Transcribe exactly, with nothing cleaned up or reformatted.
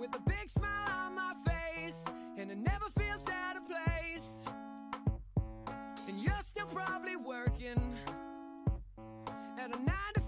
with a big smile on my face, and it never feels out of place. And you're still probably working at a nine to